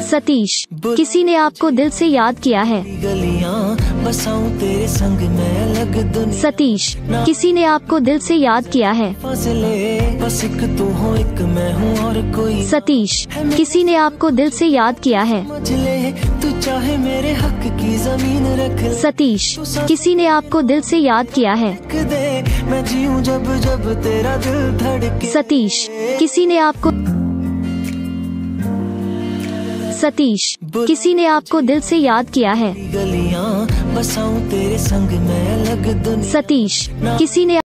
सतीश, किसी ने आपको दिल से याद किया है। गलियां बसाऊं तेरे संग मैं अलग दुनिया। सतीश, किसी ने आपको दिल से याद किया है। फासले बस एक तू हो एक मैं हूँ और कोई। सतीश, किसी ने आपको दिल से याद किया है। समझ ले तू चाहे मेरे हक की जमीन रख ले। सतीश, किसी ने आपको दिल से याद किया है। दे मैं जीऊं जब जब तेरा दिल धड़के। सतीश, किसी ने आपको सतीश, किसी ने आपको दिल से याद किया है। गलियां बसाऊं तेरे संग मैं अलग दुनिया। सतीश, किसी ने